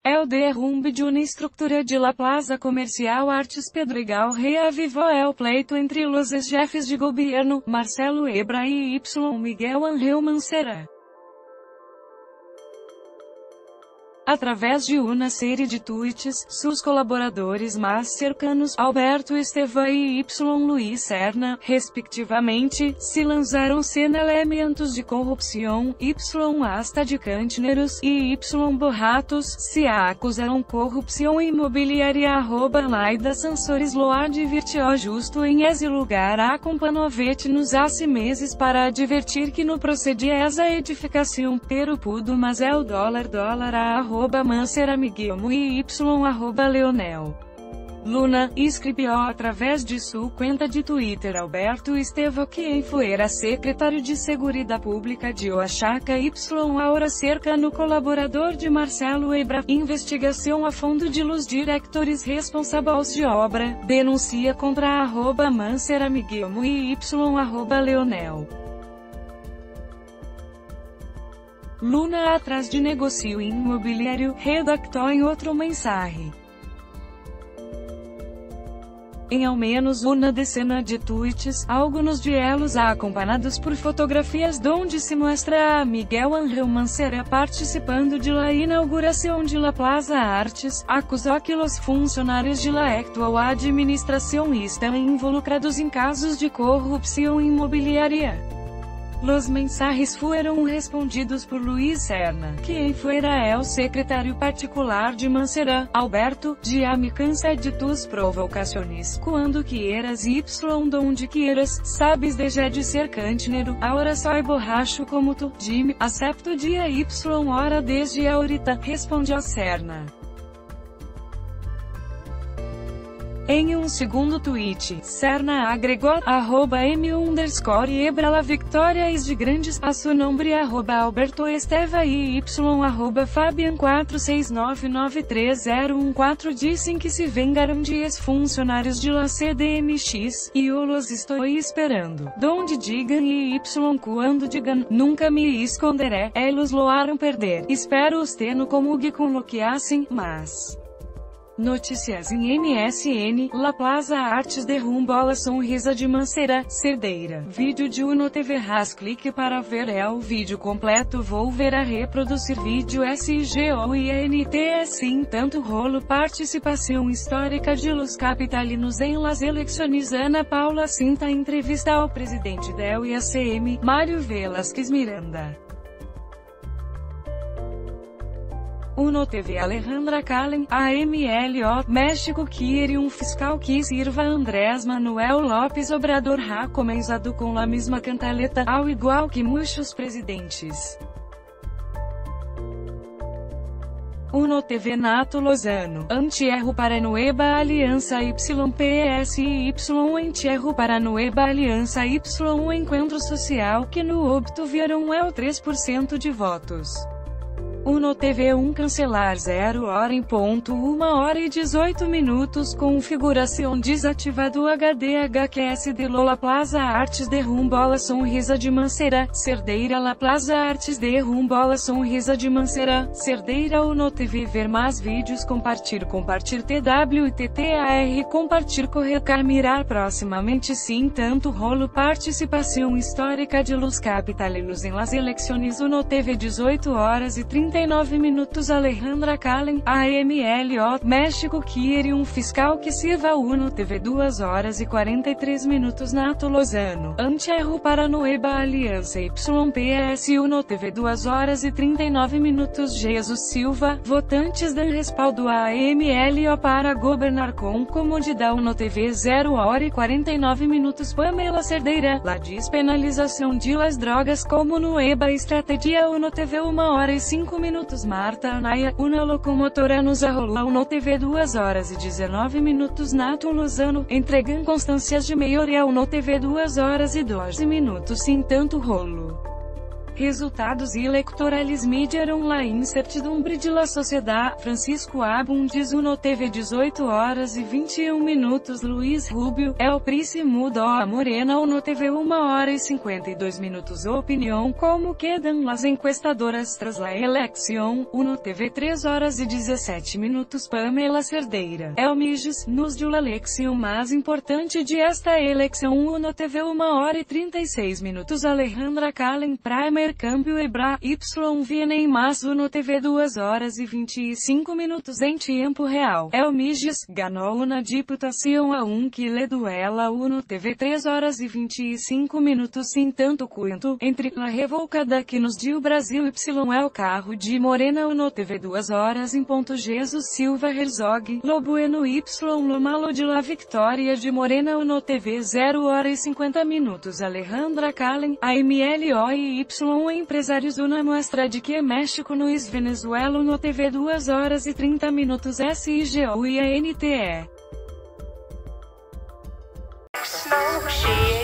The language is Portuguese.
El derrumbe de uma estrutura de la Plaza Comercial Artes Pedregal reavivou el pleito entre los ex-jefes de governo, Marcelo Ebrard e Miguel Ángel Mancera. Através de uma série de tweets, seus colaboradores mais cercanos, Alberto Estevam e Luiz Serna, respectivamente, se lançaram sem elementos de corrupção, hasta de cantineros, e borratos, se acusaram corrupção imobiliária. Laida Sansores lo advirtió justo em esse lugar acompanhou-te nos há meses para advertir que no procedia essa edificação, pero pudo mas é o dólar Mancera Miguel e Leonel Luna, escreveu através de sua conta de Twitter Alberto Estevam quem fuera secretário de Seguridade Pública de Oaxaca ahora cercano colaborador de Marcelo Ebrard, investigação a fundo de los diretores responsáveis de obra, denuncia contra Mancera Miguel e Leonel Luna atrás de negócio imobiliário, redactou em outro mensagem. Em ao menos uma decena de tweets, alguns de elos acompanhados por fotografias donde se mostra a Miguel Ángel Mancera participando de la inauguração de la Plaza Artes, acusou que os funcionários de la actual administração estão involucrados em casos de corrupção imobiliária. Los mensajes foram respondidos por Luiz Serna, quem fuera el secretário particular de Mancera. Alberto, já me cansa de tus provocações, quando quieras donde quieras, sabes deixar de ser cantinero, ahora soy borracho como tu, Jimmy, acepto dia hora desde ahorita, respondeu Serna. Em um segundo tweet, Serna agregou, @m_Ebrard la victoria es de grandes, a su nombre @Alberto Estevam e Fabian 469930114 dizem que se vengaram de ex-funcionários de la CDMX, e eu los estou esperando. Donde digam e quando digam, nunca me esconderé, eles loaram perder. Espero usted no comungue com lo que hacen, mas... Notícias em MSN, La Plaza Artes derrumba a sonrisa de Mancera, Cerdeira. Vídeo de Uno TV. Clique para ver o vídeo completo. Vou ver a reproduzir vídeo SGOINTS. Tanto rolo participação histórica de los capitalinos em las eleições. Ana Paula Cinta entrevista ao presidente del IACM, Mário Velasquez Miranda. Uno TV. Alejandra Kallen, AMLO, México quiere fiscal que sirva Andrés Manuel López Obrador ha comenzado com la misma cantaleta, ao igual que muitos presidentes. Uno TV. Nato Lozano, Antierro para Nueva Aliança YPS e Entierro para Nueva Aliança Encontro Social que no obtiveram 3% de votos. Uno TV. Cancelar 0 hora em ponto 1h18 configuração desativado HDHQS de Lola Plaza Artes derrumba a sonrisa de Mancera, Cerdeira. La Plaza Artes derrumba a sonrisa de Mancera, Cerdeira. Uno TV. Ver mais vídeos. Compartilhar TWITTAR compartilhar mirar proximamente. Sim, tanto rolo participação histórica de los capitalinos em las eleições. Uno TV. 18h39. Alejandra Kallen, AMLO, México quiere fiscal que sirva. Uno TV. 2h43. Nato Lozano, Antierro para Nueva Aliança YPS. Uno TV. 2h39. Jesus Silva, votantes dão respaldo a AMLO para governar com comodidade. Uno TV. 0h49. Pamela Cerdeira, la despenalização de las drogas como nueva estratégia. Uno TV. 1h05. Marta Anaya, uma locomotora nos arrolou. Uno TV. 2h19. Nato Lozano, entregam constâncias de maioria. Uno TV. 2h12. Sim, tanto rolo Resultados eleitorais mediaram la incertidumbre de la sociedad. Francisco Abundis, Uno TV, 18 horas e 21 minutos. Luiz Rubio, El Príncipe mudó a Morena. Uno TV, 1 hora e 52 minutos. Opinião: como quedan las encuestadoras tras la elección? Uno TV, 3 horas e 17 minutos. Pamela Cerdeira, El Miges, nos de la elección mais importante de esta eleição. Uno TV, 1 hora e 36 minutos. Alejandra Kallen, Primer Câmbio Ebra, Y vienen mais. Uno TV, 2 horas e 25 minutos em tempo real. El Miges, ganhou uma diputação a que le duela. Uno TV, 3 horas e 25 minutos. Sim, tanto quanto, entre la revocada que nos deu Brasil Y é o carro de Morena. Uno TV, 2 horas em ponto. Jesus Silva Herzog, Lo Bueno Y Lo Malo de la Victoria de Morena. Uno TV, 0 hora e 50 minutos. Alejandra Kallen, AMLO e Y empresários. Uma mostra de que México no Venezuela. Uno TV, 2 horas e 30 minutos. SIGO e ANTE.